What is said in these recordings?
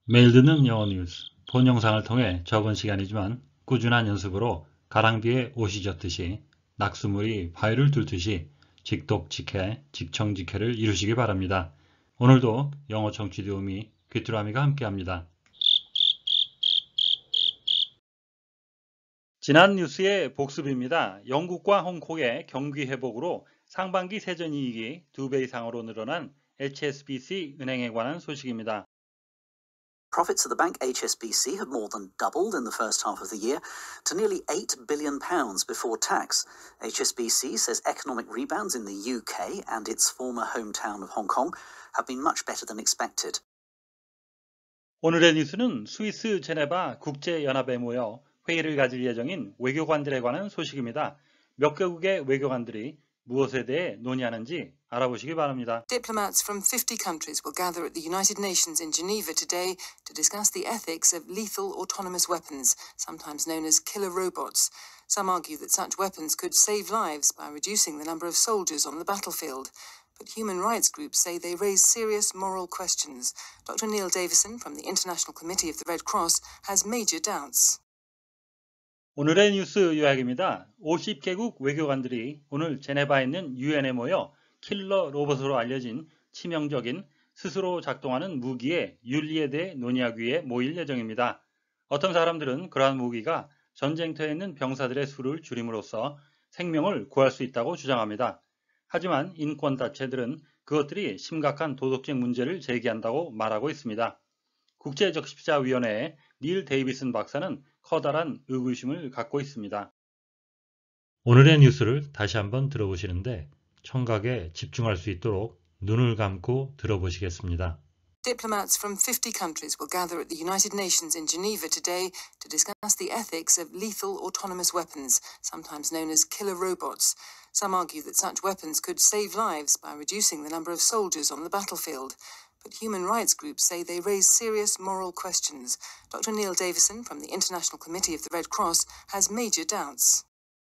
매일 듣는 영어 뉴스, 본 영상을 통해 적은 시간이지만 꾸준한 연습으로 가랑비에 옷이 젖듯이 낙수물이 바위를 뚫듯이 직독직해, 직청직해를 이루시기 바랍니다. 오늘도 영어 청취 도우미 귀뚜라미가 함께합니다. 지난 뉴스의 복습입니다. 영국과 홍콩의 경기 회복으로 상반기 세전이익이 2배 이상으로 늘어난 HSBC 은행에 관한 소식입니다. Profits at the bank HSBC have more than doubled in the first half of the year to nearly £8 billion before tax. HSBC says economic rebounds in the UK and its former hometown of Hong Kong have been much better than expected. 오늘의 뉴스는 스위스 제네바 국제연합에 모여 회의를 가질 예정인 외교관들에 관한 소식입니다. 몇 개국의 외교관들이 무엇에 대해 논의하는지 알아보시기 바랍니다. Diplomats from 50 countries will gather at the United Nations in Geneva today to discuss the ethics of lethal autonomous weapons, sometimes known as killer robots. Some argue that such weapons could save lives by reducing the number of soldiers on the battlefield. But human rights groups say they raise serious moral questions. Dr. Neil Davison from the International Committee of the Red Cross has major doubts. 오늘의 뉴스 요약입니다. 50개국 외교관들이 오늘 제네바에 있는 유엔에 모여 킬러 로봇으로 알려진 치명적인 스스로 작동하는 무기의 윤리에 대해 논의하기 위해 모일 예정입니다. 어떤 사람들은 그러한 무기가 전쟁터에 있는 병사들의 수를 줄임으로써 생명을 구할 수 있다고 주장합니다. 하지만 인권단체들은 그것들이 심각한 도덕적 문제를 제기한다고 말하고 있습니다. 국제적십자위원회의 닐 데이비슨 박사는 커다란 의구심을 갖고 있습니다. 오늘의 뉴스를 다시 한번 들어보시는데 청각에 집중할 수 있도록 눈을 감고 들어보시겠습니다. Diplomats from 50 countries will gather at the United Nations in Geneva today to discuss the ethics of lethal autonomous weapons, sometimes known as killer robots. Some argue that such weapons could save lives by reducing the number of soldiers on the battlefield. But human rights groups say they raise serious moral questions. Dr. Neil Davison from the International Committee of the Red Cross has major doubts.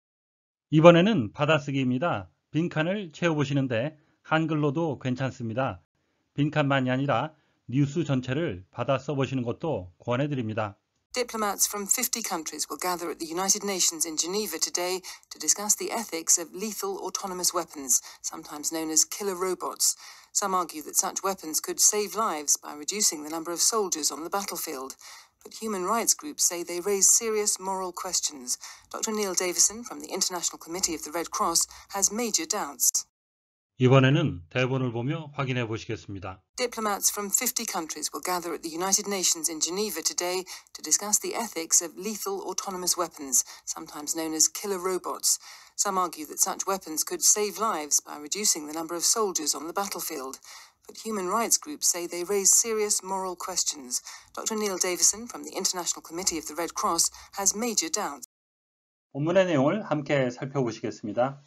이번에는 받아쓰기입니다. 빈칸을 채워보시는데 한글로도 괜찮습니다. 빈칸만이 아니라 뉴스 전체를 받아 써보시는 것도 권해드립니다. Diplomats from 50 countries will gather at the United Nations in Geneva today to discuss the ethics of lethal autonomous weapons, sometimes known as killer robots. Some argue that such weapons could save lives by reducing the number of soldiers on the battlefield. But human rights groups say they raise serious moral questions. Dr. Neil Davison from the International Committee of the Red Cross has major doubts. 이번에는 대본을 보며 확인해 보시겠습니다. Diplomats from 50 countries will gather at the United Nations in Geneva today to discuss the ethics of lethal autonomous weapons, sometimes known as killer robots. Some argue that such weapons could save lives by reducing the number of soldiers on the battlefield. But human rights groups say they raise serious moral questions. Dr. Neil Davison from the International Committee of the Red Cross has major doubts. 본문의 내용을 함께 살펴보시겠습니다.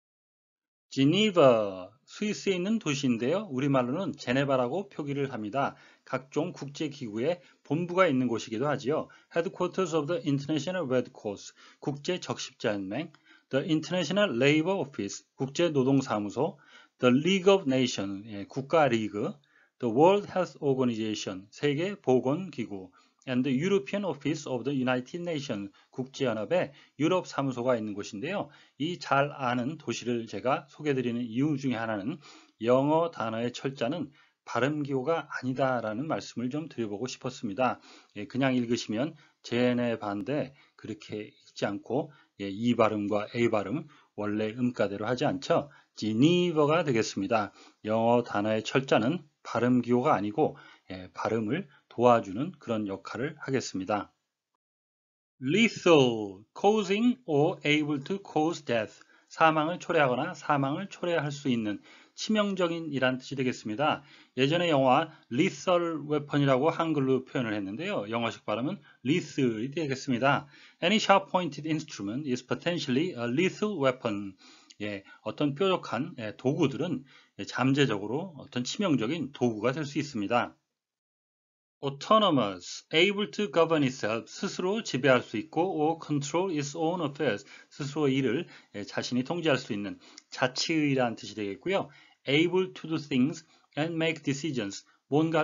지니버, 스위스에 있는 도시인데요. 우리말로는 제네바라고 표기를 합니다. 각종 국제기구의 본부가 있는 곳이기도 하지요. Headquarters of the International Red Cross, 국제적십자연맹, The International Labour Office, 국제노동사무소, The League of Nations, 국가리그, The World Health Organization, 세계보건기구, and the European Office of the United Nations, 국제연합의 유럽 사무소가 있는 곳인데요. 이 잘 아는 도시를 제가 소개해드리는 이유 중에 하나는 영어 단어의 철자는 발음기호가 아니다라는 말씀을 좀 드려보고 싶었습니다. 그냥 읽으시면 제네바인데 그렇게 읽지 않고 이 발음과 A 발음 원래 음가대로 하지 않죠. 지니버가 되겠습니다. 영어 단어의 철자는 발음기호가 아니고 발음을 도와주는 그런 역할을 하겠습니다. Lethal, causing or able to cause death, 사망을 초래하거나 사망을 초래할 수 있는 치명적인 이란 뜻이 되겠습니다. 예전에 영화 lethal weapon이라고 한글로 표현을 했는데요. 영어식 발음은 lethal이 되겠습니다. Any sharp-pointed instrument is potentially a lethal weapon. 어떤 뾰족한 도구들은 잠재적으로 어떤 치명적인 도구가 될 수 있습니다. Autonomous, able to govern itself, 스스로 지배할 수 있고 or control its own affairs, 스스로의 일을 자신이 통제할 수 있는 자치의라는 뜻이 되겠고요. Able to do things and make decisions, 뭔가를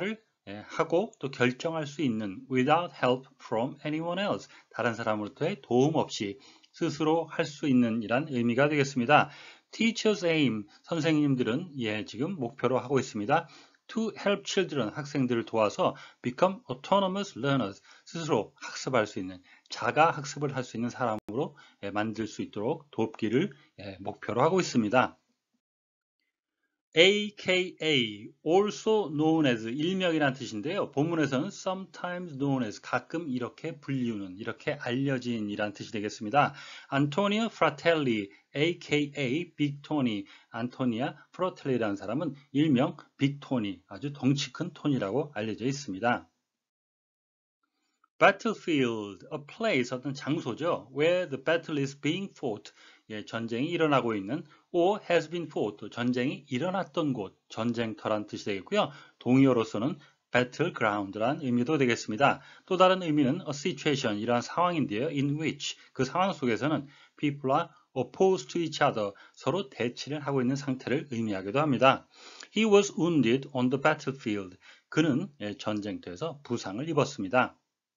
하고 또 결정할 수 있는 without help from anyone else. 다른 사람으로부터의 도움 없이 스스로 할 수 있는 이란 의미가 되겠습니다. Teachers aim, 선생님들은 지금 목표로 하고 있습니다. To help children, 학생들을 도와서 become autonomous learners, 스스로 학습할 수 있는, 자가 학습을 할 수 있는 사람으로 만들 수 있도록 돕기를 목표로 하고 있습니다. AKA, also known as, 일명이라는 뜻인데요. 본문에서는 sometimes known as, 가끔 이렇게 불리우는, 이렇게 알려진 이란 뜻이 되겠습니다. 안토니아 프라텔리, AKA 빅 토니, 안토니아 프라텔리라는 사람은 일명 빅 토니, 아주 덩치 큰 톤이라고 알려져 있습니다. Battlefield, a place, 어떤 장소죠. Where the battle is being fought, 전쟁이 일어나고 있는, or has been fought, 전쟁이 일어났던 곳, 전쟁터란 뜻이 되겠고요. 동의어로서는 battleground란 의미도 되겠습니다. 또 다른 의미는 a situation, 이러한 상황인데요. in which, 그 상황 속에서는 people are opposed to each other, 서로 대치를 하고 있는 상태를 의미하기도 합니다. He was wounded on the battlefield, 그는 전쟁터에서 부상을 입었습니다.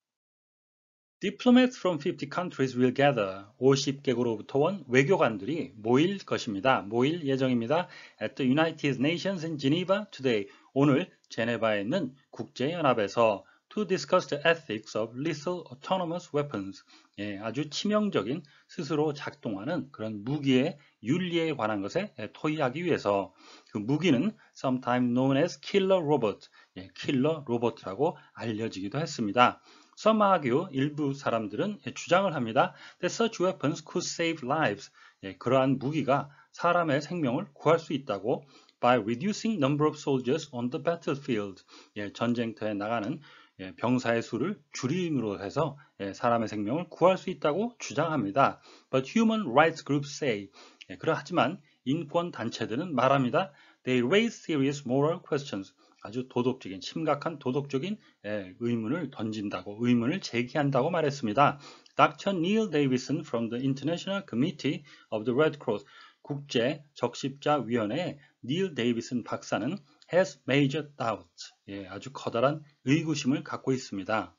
Diplomats from 50 countries will gather. 50개국으로부터 온 외교관들이 모일 것입니다. 모일 예정입니다. At the United Nations in Geneva today. 오늘 제네바에 있는 국제연합에서 to discuss the ethics of lethal autonomous weapons. 아주 치명적인 스스로 작동하는 그런 무기의 윤리에 관한 것에 토의하기 위해서 그 무기는 sometimes known as killer robot, 킬러 로봇이라고 알려지기도 했습니다. Some argue, 일부 사람들은 주장을 합니다. That such weapons could save lives. 그러한 무기가 사람의 생명을 구할 수 있다고 by reducing number of soldiers on the battlefield. 전쟁터에 나가는 병사의 수를 줄임으로 해서 사람의 생명을 구할 수 있다고 주장합니다. But human rights groups say. 그러하지만 인권 단체들은 말합니다. They raise serious moral questions. 아주 도덕적인, 심각한 도덕적인 의문을 던진다고, 의문을 제기한다고 말했습니다. Dr. Neil Davison from the International Committee of the Red Cross, 국제 적십자위원회의 닐 데이비슨 박사는 has major doubts, 아주 커다란 의구심을 갖고 있습니다.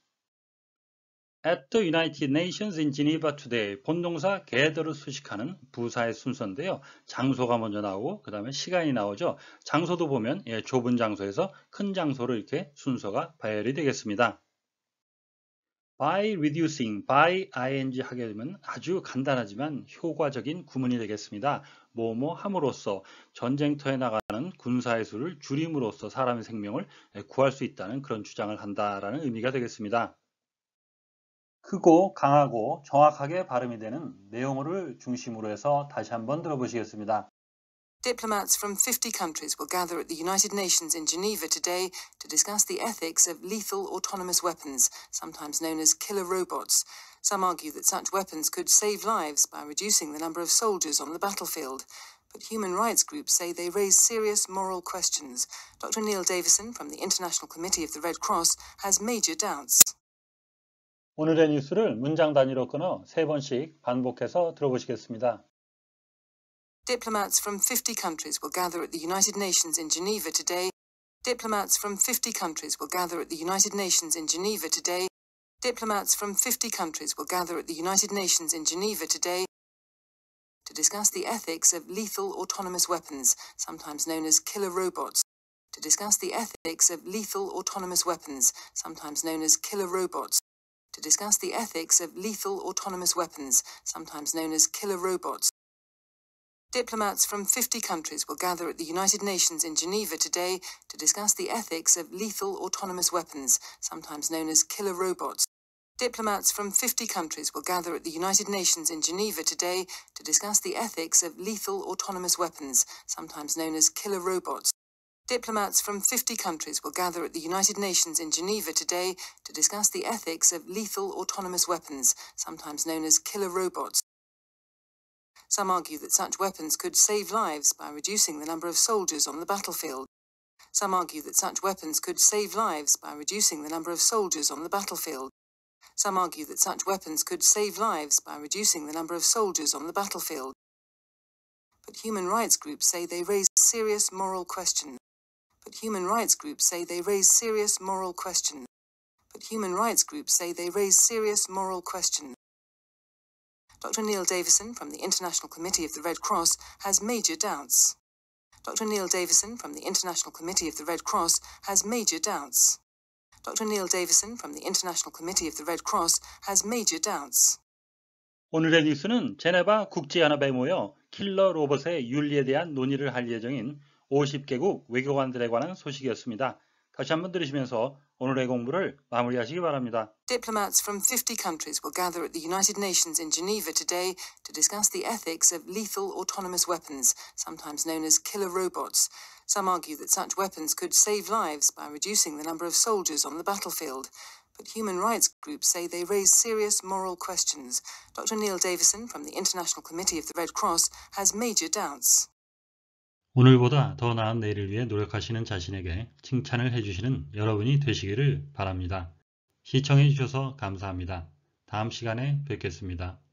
At the United Nations in Geneva today, 본동사 gather를 수식하는 부사의 순서인데요. 장소가 먼저 나오고 그 다음에 시간이 나오죠. 장소도 보면 좁은 장소에서 큰 장소로 이렇게 순서가 배열이 되겠습니다. By reducing, by ing 하게 되면 아주 간단하지만 효과적인 구문이 되겠습니다. 뭐뭐 함으로써, 전쟁터에 나가는 군사의 수를 줄임으로써 사람의 생명을 구할 수 있다는 그런 주장을 한다라는 의미가 되겠습니다. 크고 강하고 정확하게 발음이 되는 내용어를 중심으로 해서 다시 한번 들어보시겠습니다. Diplomats from 50 countries will gather at the United Nations in Geneva today to discuss the ethics of lethal autonomous weapons, sometimes known as killer robots. Some argue that such weapons could save lives by reducing the number of soldiers on the battlefield. But human rights groups say they raise serious moral questions. Dr. Neil Davison from the International Committee of the Red Cross has major doubts. 오늘의 뉴스를 문장 단위로 끊어 3번씩 반복해서 들어보시겠습니다. Diplomats from 50 countries will gather at the United Nations in Geneva today. Diplomats from 50 countries will gather at the United Nations in Geneva today. Diplomats from 50 countries will gather at the United Nations in Geneva today to discuss the ethics of lethal autonomous weapons, sometimes known as killer robots. To discuss the ethics of lethal autonomous weapons, sometimes known as killer robots. To discuss the ethics of lethal autonomous weapons, sometimes known as killer robots. Diplomats from 50 countries will gather at the United Nations in Geneva today to discuss the ethics of lethal autonomous weapons, sometimes known as killer robots. Diplomats from 50 countries will gather at the United Nations in Geneva today to discuss the ethics of lethal autonomous weapons, sometimes known as killer robots. Diplomats from 50 countries will gather at the United Nations in Geneva today to discuss the ethics of lethal autonomous weapons, sometimes known as killer robots. Some argue that such weapons could save lives by reducing the number of soldiers on the battlefield. Some argue that such weapons could save lives by reducing the number of soldiers on the battlefield. Some argue that such weapons could save lives by reducing the number of soldiers on the battlefield. But human rights groups say they raise serious moral questions. But human rights groups say they raise serious moral questions. But human rights groups say they raise serious moral questions. Dr. Neil Davison from the International Committee of the Red Cross has major doubts. Dr. Neil Davison from the International Committee of the Red Cross has major doubts. Dr. Neil Davison from the International Committee of the Red Cross has major doubts. 오늘의 뉴스는 제네바 국제연합에 모여 킬러 로봇의 윤리에 대한 논의를 할 예정인 50개국 외교관들에 관한 소식이었습니다. 다시 한번 들으시면서 오늘의 공부를 마무리하시기 바랍니다. Diplomats from 50 countries will gather at the United Nations in Geneva today to discuss the ethics of lethal autonomous weapons, sometimes known as killer robots. Some argue that such weapons could save lives by reducing the number of soldiers on the battlefield. But human rights groups say they raise serious moral questions. Dr. Neil Davison from the International Committee of the Red Cross has major doubts. 오늘보다 더 나은 내일을 위해 노력하시는 자신에게 칭찬을 해주시는 여러분이 되시기를 바랍니다. 시청해 주셔서 감사합니다. 다음 시간에 뵙겠습니다.